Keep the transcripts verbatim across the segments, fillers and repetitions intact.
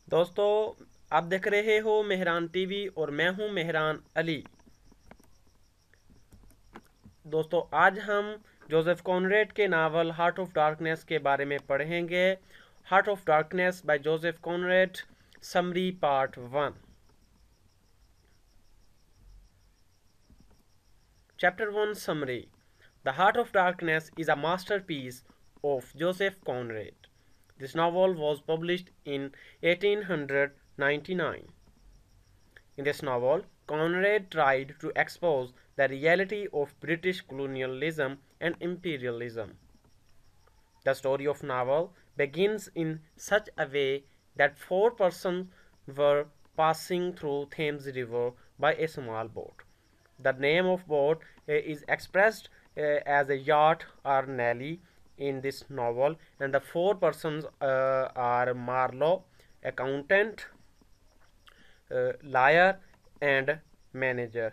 दोस्तों, आप देख रहे हो मेहरान टीवी और मैं हूं मेहरान अली। दोस्तों, आज हम जोसेफ कॉनरेड के नावल हार्ट ऑफ डार्कनेस के बारे में पढ़ेंगे। Heart of Darkness by Joseph Conrad, summary part one. Chapter one, summary. The Heart of Darkness is a masterpiece of Joseph Conrad. This novel was published in eighteen ninety-nine. In this novel, Conrad tried to expose the reality of British colonialism and imperialism. The story of novel begins in such a way that four persons were passing through Thames River by a small boat. The name of boat uh, is expressed uh, as a yacht or Nelly in this novel, and the four persons uh, are Marlowe, accountant, uh, liar, and manager.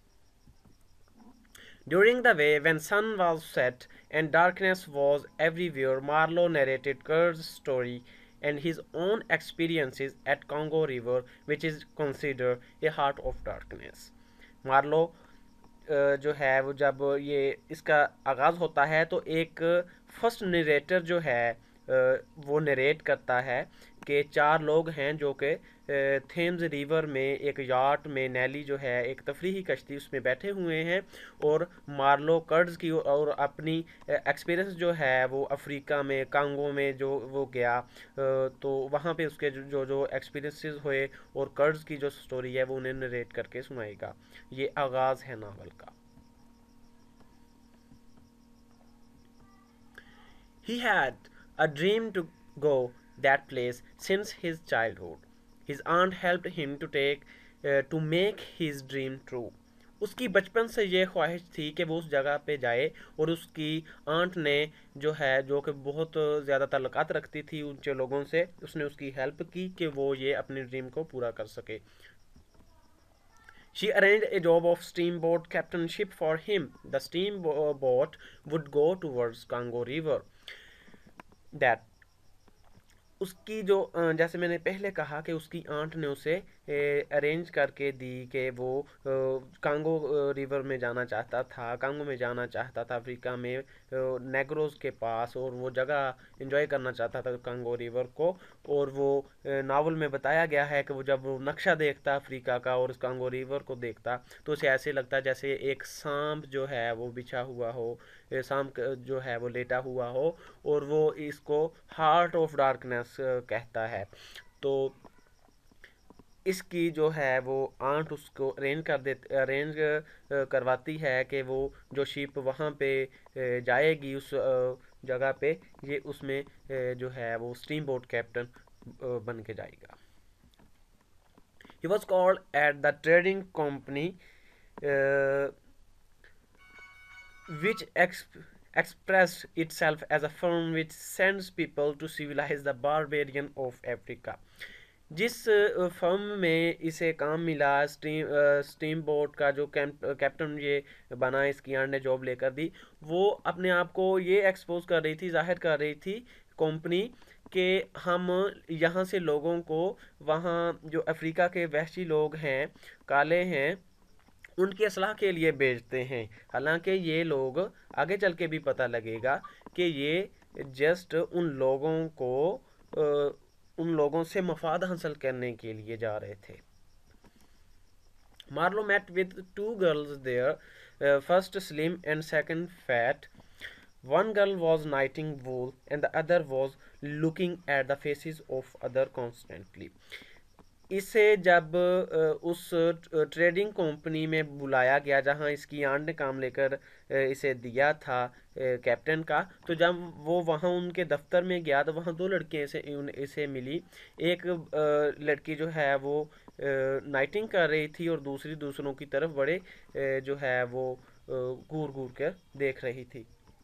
During the way when sun was set and darkness was everywhere, Marlowe narrated Kurt's story and his own experiences at Congo River, which is considered a heart of darkness. Marlow जो है वो जब ये इसका आगाज़ होता है तो एक फर्स्ट नरेटर जो है वो नरेट करता है कि चार लोग हैं जो कि थेम्स रिवर में एक याट में नैली जो है एक तफरीही कश्ती उसमें बैठे हुए हैं और मार्लो कर्ड्स की और अपनी एक्सपीरियंस जो है वो अफ्रीका में कांगो में जो वो गया तो वहाँ पे उसके जो जो एक्सपीरियंसेस हुए और कर्ड्स की जो स्टोरी है वो उन्हें नरेट करके सुनाएगा। ये आगाज़ है नावल का। He had a dream to go that place since his childhood. His aunt helped him to take uh, to make his dream true. उसकी बचपन से ये ख्वाहिश थी कि वो उस जगह पे जाए और उसकी आंट ने जो है जो कि बहुत ज़्यादा ताल्लुकात रखती थी ऊंचे लोगों से, उसने उसकी हेल्प की कि वो ये अपनी ड्रीम को पूरा कर सके। She arranged a job of steamboat captainship for him. The steamboat would go towards Congo River. That उसकी जो जैसे मैंने पहले कहा कि उसकी आंट ने उसे अरेंज करके दी कि वो कांगो रिवर में जाना चाहता था, कांगो में जाना चाहता था अफ्रीका में नेग्रोज के पास, और वो जगह एंजॉय करना चाहता था कांगो रिवर को। और वो नावल में बताया गया है कि वो जब वो नक्शा देखता अफ्रीका का और उस कांगो रिवर को देखता तो उसे ऐसे लगता जैसे एक सांप जो है वो बिछा हुआ हो, सांप जो है वो लेटा हुआ हो, और वो इसको हार्ट ऑफ डार्कनेस कहता है। तो इसकी जो है वो आंट उसको अरेंज कर देती अरेंज करवाती है कि वो जो शिप वहाँ पे जाएगी उस जगह पे, ये उसमें जो है वो स्टीम बोट कैप्टन बन के जाएगा। He was called at the trading company uh, which exp- expressed itself as a firm which sends people to civilize the barbarian of Africa. जिस फर्म में इसे काम मिला स्टीम स्टीम बोट का जो कैप्टन ये बना, इसकी आंट ने जॉब लेकर दी, वो अपने आप को ये एक्सपोज कर रही थी, जाहिर कर रही थी कंपनी कि हम यहाँ से लोगों को वहाँ जो अफ्रीका के वहशी लोग हैं, काले हैं, उनकी असलाह के लिए भेजते हैं। हालांकि ये लोग आगे चल के भी पता लगेगा कि ये जस्ट उन लोगों को आ, उन लोगों से मफाद हासिल करने के लिए जा रहे थे। Marlow met with two girls there, uh, first slim and second fat. One girl was knitting wool and the other was looking at the faces of other constantly. इसे जब उस ट्रेडिंग कंपनी में बुलाया गया जहां इसकी आंट ने काम लेकर इसे दिया था कैप्टन का, तो जब वो वहां उनके दफ्तर में गया तो वहां दो लड़कियां इसे इसे मिली। एक लड़की जो है वो नाइटिंग कर रही थी और दूसरी दूसरों की तरफ बड़े जो है वो घूर घूर कर देख रही थी।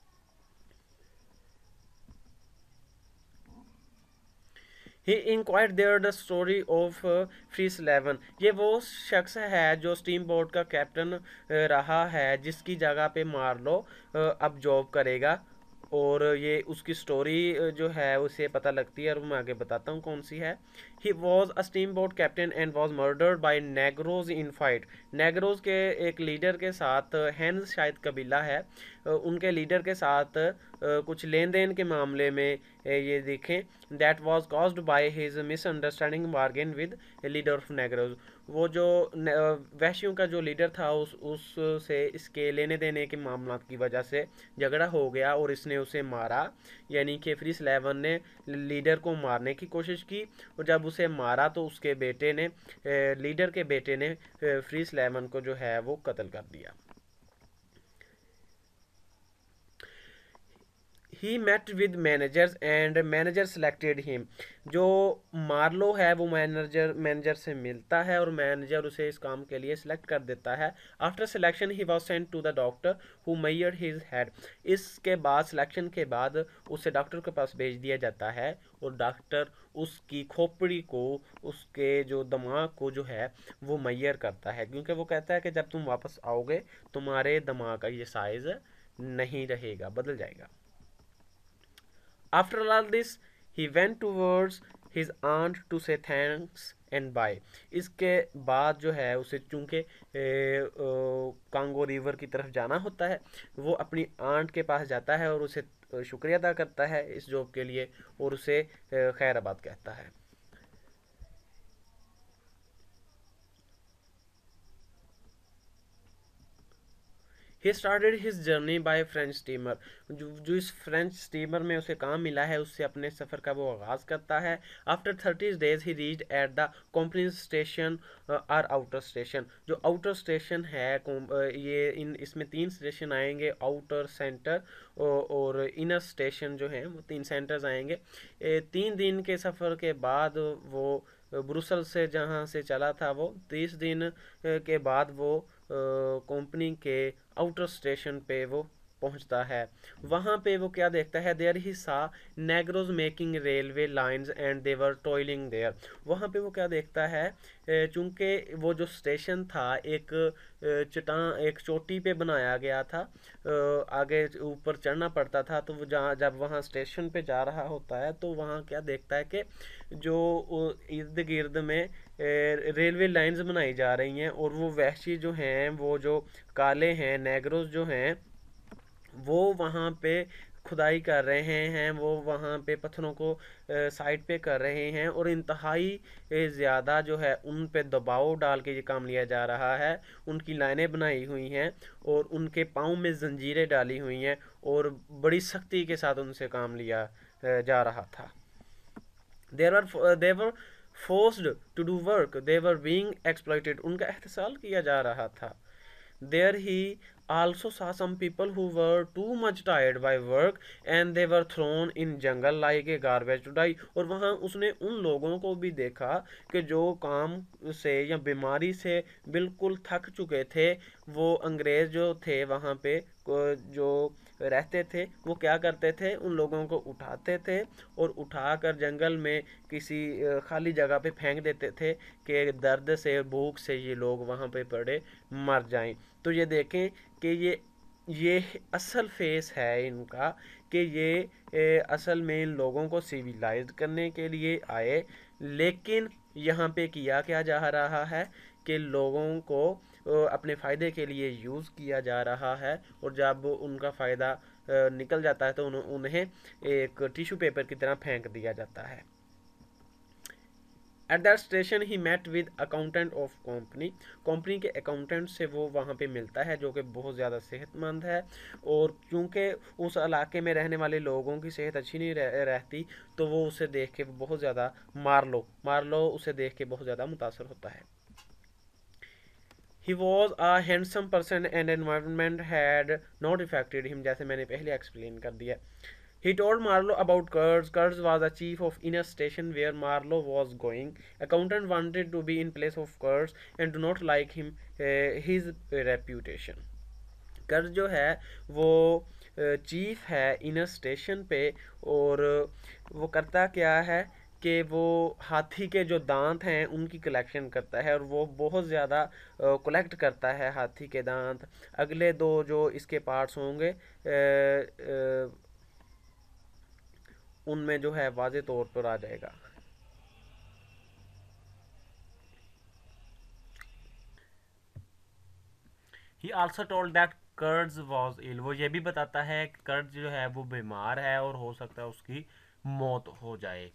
He enquired there the story of Fresleven. ये वो शख्स है जो स्टीम बोट का कैप्टन रहा है जिसकी जगह पे मार्लो अब जॉब करेगा। और ये उसकी स्टोरी जो है उसे पता लगती है और मैं आगे बताता हूँ कौन सी है। He was a steam boat captain and was murdered by Negroes in fight. Negroes के एक लीडर के साथ, हैंस शायद कबीला है, उनके लीडर के साथ कुछ लेन देन के मामले में ये देखें that was caused by his misunderstanding bargain with leader of Negroes. वो जो वैश्यों का जो लीडर था उस उससे इसके लेने देने के मामला की वजह से झगड़ा हो गया और इसने उसे मारा। यानी कि फ्री स्लेवन ने लीडर को मारने की कोशिश की और जब उसे मारा तो उसके बेटे ने, लीडर के बेटे ने फ्री स्लेवन को जो है वो कत्ल कर दिया। He met with managers and manager selected him. जो मार्लो है वो मैनेजर मैनेजर से मिलता है और मैनेजर उसे इस काम के लिए सिलेक्ट कर देता है। After selection he was sent to the doctor who measured his head. इसके बाद सिलेक्शन के बाद उसे डॉक्टर के पास भेज दिया जाता है और डॉक्टर उसकी खोपड़ी को, उसके जो दिमाग को जो है वो मैयर करता है, क्योंकि वो कहता है कि जब तुम वापस आओगे तुम्हारे दिमाग का ये साइज नहीं रहेगा, बदल जाएगा। After all this, he went towards his aunt to say thanks and bye. इसके बाद जो है उसे चूंकि कांगो रिवर की तरफ जाना होता है, वो अपनी आंट के पास जाता है और उसे शुक्रिया अदा करता है इस जॉब के लिए और उसे खैराबाद कहता है। He started his journey by French steamer. जो जो इस फ्रेंच स्टीमर में उसे काम मिला है उससे अपने सफ़र का वो आगाज़ करता है। After thirty days he reached at the company station or outer station. जो आउटर स्टेशन है ये इन इसमें तीन स्टेशन आएंगे, आउटर, सेंटर और इनर स्टेशन जो हैं वो तीन सेंटर्स आएंगे। तीन दिन के सफ़र के बाद वो ब्रुसल से जहाँ से चला था वो तीस दिन के बाद वो कंपनी के आउटर स्टेशन पे वो पहुंचता है। वहाँ पे वो क्या देखता है, there he saw Negroes making railway lines and they were toiling there. वहाँ पे वो क्या देखता है, चूंकि वो जो स्टेशन था एक चट्टान, एक चोटी पे बनाया गया था, आगे ऊपर चढ़ना पड़ता था, तो वो जहाँ जब वहाँ स्टेशन पे जा रहा होता है तो वहाँ क्या देखता है कि जो इर्द गिर्द में रेलवे लाइंस बनाई जा रही हैं और वो वहशी जो हैं, वो जो काले हैं, नेग्रोज जो हैं, वो वहाँ पे खुदाई कर रहे हैं, वो वहाँ पे पत्थरों को साइड पे कर रहे हैं और इंतहाई ज़्यादा जो है उन पे दबाव डाल के ये काम लिया जा रहा है। उनकी लाइनें बनाई हुई हैं और उनके पाँव में जंजीरें डाली हुई हैं और बड़ी सख्ती के साथ उनसे काम लिया जा रहा था। They were they were forced to do work. They were being exploited. उनका एहतसाल किया जा रहा था। There he also saw some people who were too much tired by work and they were thrown in jungle like a garbage to die. और वहाँ उसने उन लोगों को भी देखा कि जो काम से या बीमारी से बिल्कुल थक चुके थे। वो अंग्रेज जो थे वहाँ पे जो रहते थे वो क्या करते थे, उन लोगों को उठाते थे और उठाकर जंगल में किसी खाली जगह पे फेंक देते थे कि दर्द से, भूख से ये लोग वहाँ पे पड़े मर जाएं। तो ये देखें कि ये ये असल फेस है इनका, कि ये ए, असल में इन लोगों को सिविलाइज करने के लिए आए, लेकिन यहाँ पे किया क्या जा रहा है कि लोगों को अपने फ़ायदे के लिए यूज़ किया जा रहा है और जब उनका फ़ायदा निकल जाता है तो उन्हें एक टिश्यू पेपर की तरह फेंक दिया जाता है। At that station he met with accountant of company. Company के अकाउंटेंट से वो वहाँ पे मिलता है जो कि बहुत ज़्यादा सेहतमंद है और क्योंकि उस इलाके में रहने वाले लोगों की सेहत अच्छी नहीं रह, रहती तो वो उसे देख के बहुत ज़्यादा मार्लो मार्लो उसे देख के बहुत ज़्यादा मुतासर होता है। He was a handsome person and environment had not affected him, जैसे मैंने पहले एक्सप्लेन कर दिया। He told Marlowe about Kurds. Kurds was the chief of inner station where Marlowe was going. Accountant wanted to be in place of Kurds and do not like him uh, his reputation. कर्ज जो है वो chief है inner station पे और वो करता क्या है कि वो हाथी के जो दांत हैं उनकी कलेक्शन करता है और वो बहुत ज़्यादा कलेक्ट करता है हाथी के दांत। अगले दो जो इसके पार्ट्स होंगे उनमें जो है वाज़े तौर पर आ जाएगा। He also told that Kurtz was ill, वो ये भी बताता है कि कर्ज जो है वो बीमार है और हो सकता है उसकी मौत हो जाए।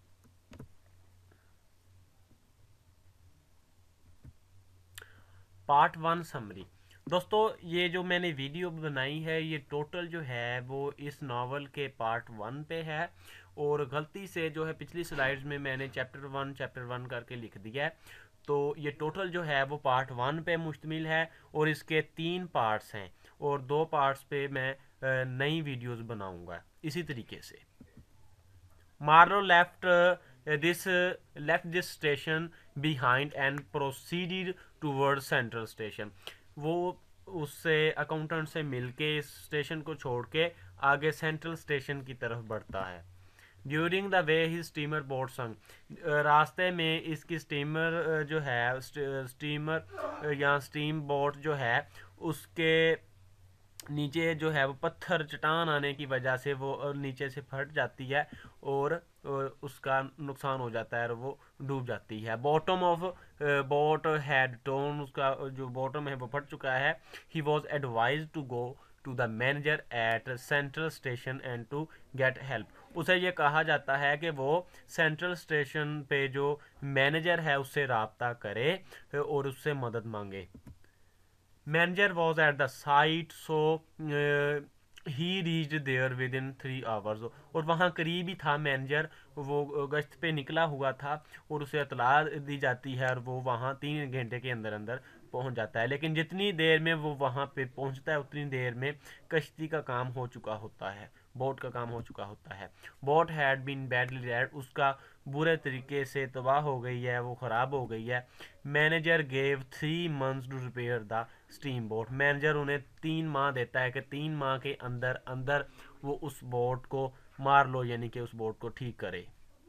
Part one summary. दोस्तों ये जो मैंने वीडियो बनाई है ये टोटल जो है वो इस नावल के पार्ट वन पे है, और गलती से जो है पिछली स्लाइड्स में मैंने चैप्टर वन चैप्टर वन करके लिख दिया है। तो ये टोटल जो है वो पार्ट वन पे मुश्तमिल है, और इसके तीन पार्ट्स हैं, और दो पार्ट्स पे मैं नई वीडियोस बनाऊंगा इसी तरीके से। Marlowe left uh, this uh, left this station behind and proceeded towards Central Station. वो उससे अकाउंटेंट से मिलके इस स्टेशन को छोड़ के आगे सेंट्रल स्टेशन की तरफ बढ़ता है। During the way he steamer boat sank, रास्ते में इसकी स्टीमर जो है स्टीमर या स्टीम बोट जो है उसके नीचे जो है वो पत्थर चट्टान आने की वजह से वो नीचे से फट जाती है, और उसका नुकसान हो जाता है और वो डूब जाती है। Bottom of boat had torn, उसका जो बॉटम है वो फट चुका है। He was advise to go to the manager at central station and to get help. उसे ये कहा जाता है कि वो सेंट्रल स्टेशन पे जो मैनेजर है उससे रब्ता करे और उससे मदद मांगे। Manager was at the site, so he reached there within three hours, और वहाँ करीब ही था मैनेजर, वो गश्त पे निकला हुआ था और उसे इतला दी जाती है और वो वहाँ तीन घंटे के अंदर अंदर पहुँच जाता है। लेकिन जितनी देर में वो वहाँ पे पहुँचता है उतनी देर में कश्ती का काम हो चुका होता है, बोट का काम हो चुका होता है। Boat had been badly red, उसका बुरे तरीके से तबाह हो गई है, वो ख़राब हो गई है। Manager gave three months to repair the steam boat, manager उन्हें तीन माह देता है कि तीन माह के अंदर अंदर वो उस बोट को मार लो, यानी कि उस बोट को ठीक करे।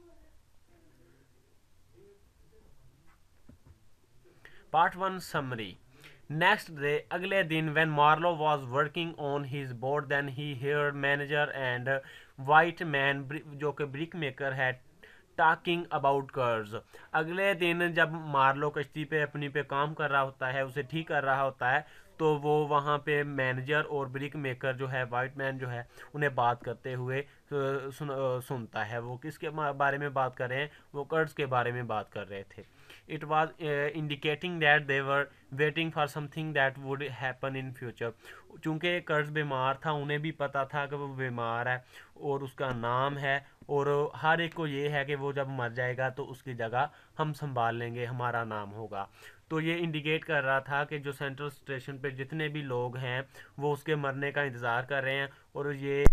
Part one summary. Next day, अगले दिन, when Marlow was working on his boat then he heard manager and white man, जो कि ब्रिक मेकर है, टॉकिंग अबाउट कर्ज। अगले दिन जब मार्लो कश्ती पे अपनी पे काम कर रहा होता है, उसे ठीक कर रहा होता है, तो वो वहाँ पे मैनेजर और ब्रिक मेकर जो है वाइट मैन जो है उन्हें बात करते हुए सुन, सुनता है। वो किसके बारे में बात कर रहे हैं? वो कर्ज के बारे में बात कर रहे थे। It was indicating that they were waiting for something that would happen in future. चूँकि कर्ज बीमार था, उन्हें भी पता था कि वो बीमार है और उसका नाम है, और हर एक को ये है कि वो जब मर जाएगा तो उसकी जगह हम संभाल लेंगे, हमारा नाम होगा। तो ये इंडिकेट कर रहा था कि जो सेंट्रल स्टेशन पे जितने भी लोग हैं वो उसके मरने का इंतज़ार कर रहे हैं, और ये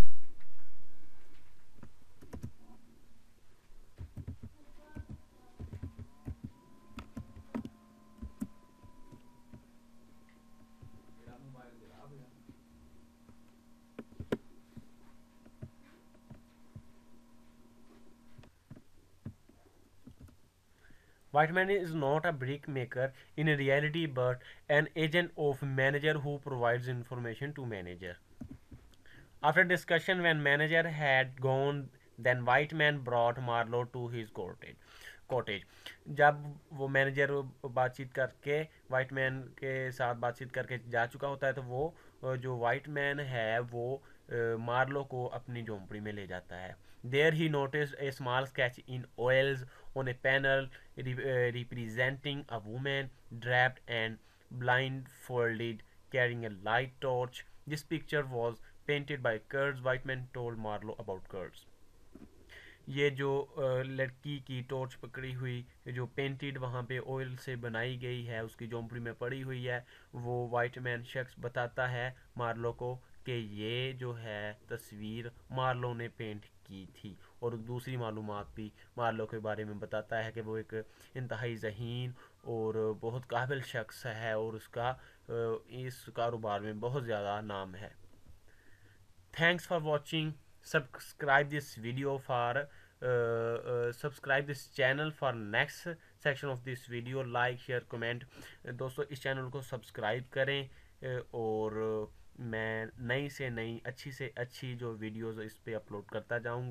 White man is not a brick maker in reality but an agent of manager who provides information to manager. After discussion, when manager had gone, then white man brought Marlowe to his cottage. Cottage जब वो manager बातचीत करके white man के साथ बातचीत करके जा चुका होता है, तो वो जो वाइट मैन है वो मार्लो को अपनी झोंपड़ी में ले जाता है। There he notice a small sketch in oils on a panel representing a woman draped and blindfolded carrying a light torch. This picture was painted by Kurtz. White man told Marlowe about Kurtz. ये जो लड़की की torch पकड़ी हुई जो painted वहाँ पे oil से बनाई गई है उसकी झोंपड़ी में पड़ी हुई है, वो वाइट मैन शख्स बताता है मार्लो को कि ये जो है तस्वीर मार्लो ने पेंट की थी, और दूसरी मालूमात भी मार्लो के बारे में बताता है कि वो एक इंतहाई ज़हीन और बहुत काबिल शख्स है और उसका इस कारोबार में बहुत ज़्यादा नाम है। Thanks for watching. Subscribe this video for uh, uh, subscribe this channel for next section of this video. Like, share, comment. दोस्तों इस चैनल को सब्सक्राइब करें और मैं नई से नई अच्छी से अच्छी जो वीडियोस इस पे अपलोड करता जाऊंगा।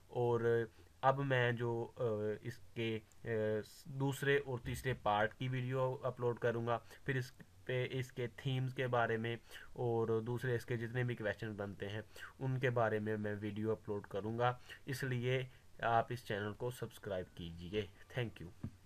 और अब मैं जो इसके दूसरे और तीसरे पार्ट की वीडियो अपलोड करूँगा, फिर इस पे इसके थीम्स के बारे में और दूसरे इसके जितने भी क्वेश्चन बनते हैं उनके बारे में मैं वीडियो अपलोड करूँगा। इसलिए आप इस चैनल को सब्सक्राइब कीजिए। Thank you.